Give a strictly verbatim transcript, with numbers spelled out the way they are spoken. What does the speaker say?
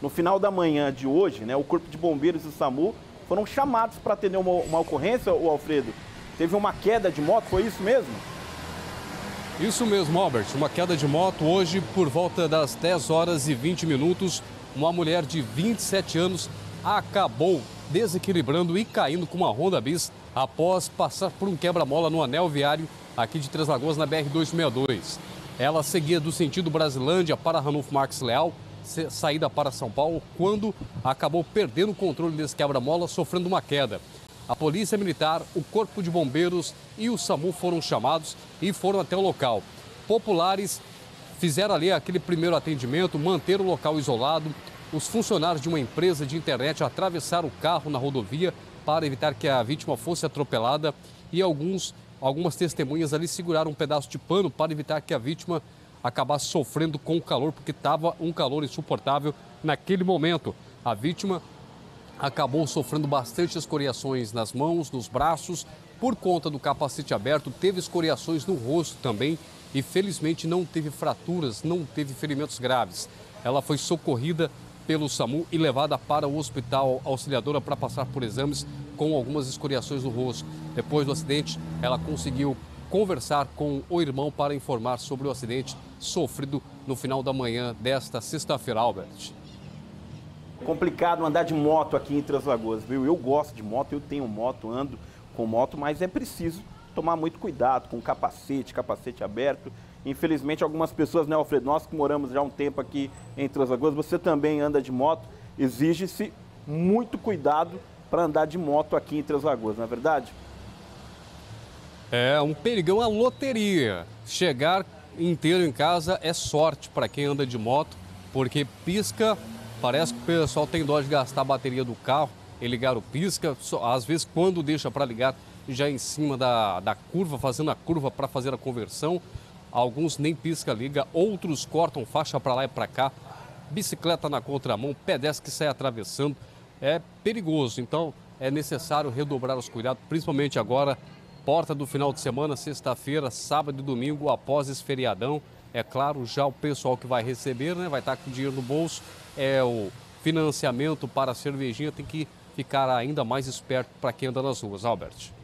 No final da manhã de hoje, né, o Corpo de Bombeiros e o SAMU foram chamados para atender uma, uma ocorrência, o Alfredo. Teve uma queda de moto, foi isso mesmo? Isso mesmo, Albert. Uma queda de moto hoje por volta das dez horas e vinte minutos. Uma mulher de vinte e sete anos acabou desequilibrando e caindo com uma Honda Bis após passar por um quebra-mola no anel viário aqui de Três Lagoas, na B R duzentos e sessenta e dois. Ela seguia do sentido Brasilândia para Ranulfo Marques Leal, saída para São Paulo, quando acabou perdendo o controle desse quebra-mola, sofrendo uma queda. A Polícia Militar, o Corpo de Bombeiros e o SAMU foram chamados e foram até o local. Populares fizeram ali aquele primeiro atendimento, manteram o local isolado. Os funcionários de uma empresa de internet atravessaram o carro na rodovia para evitar que a vítima fosse atropelada e alguns, algumas testemunhas ali seguraram um pedaço de pano para evitar que a vítima acabasse sofrendo com o calor, porque estava um calor insuportável naquele momento. A vítima acabou sofrendo bastante escoriações nas mãos, nos braços, por conta do capacete aberto, teve escoriações no rosto também e felizmente não teve fraturas, não teve ferimentos graves. Ela foi socorrida pelo SAMU e levada para o Hospital Auxiliadora para passar por exames com algumas escoriações no rosto. Depois do acidente, ela conseguiu conversar com o irmão para informar sobre o acidente sofrido no final da manhã desta sexta-feira, Albert. Complicado andar de moto aqui em Três Lagoas, viu? Eu gosto de moto, eu tenho moto, ando com moto, mas é preciso tomar muito cuidado com capacete, capacete aberto. Infelizmente, algumas pessoas, né, Alfredo, nós que moramos já há um tempo aqui em Três Lagoas, você também anda de moto, exige-se muito cuidado para andar de moto aqui em Três Lagoas, não é verdade? É um perigão, a loteria. Chegar inteiro em casa é sorte para quem anda de moto, porque pisca. Parece que o pessoal tem dó de gastar a bateria do carro e ligar o pisca. Às vezes, quando deixa para ligar, já em cima da, da curva, fazendo a curva para fazer a conversão. Alguns nem pisca liga, outros cortam faixa para lá e para cá. Bicicleta na contramão, pedestre que sai atravessando. É perigoso, então é necessário redobrar os cuidados, principalmente agora, porta do final de semana, sexta-feira, sábado e domingo, após esse feriadão. É claro, já o pessoal que vai receber, né, vai estar com dinheiro no bolso. É o financiamento para a cervejinha, tem que ficar ainda mais esperto para quem anda nas ruas, Albert.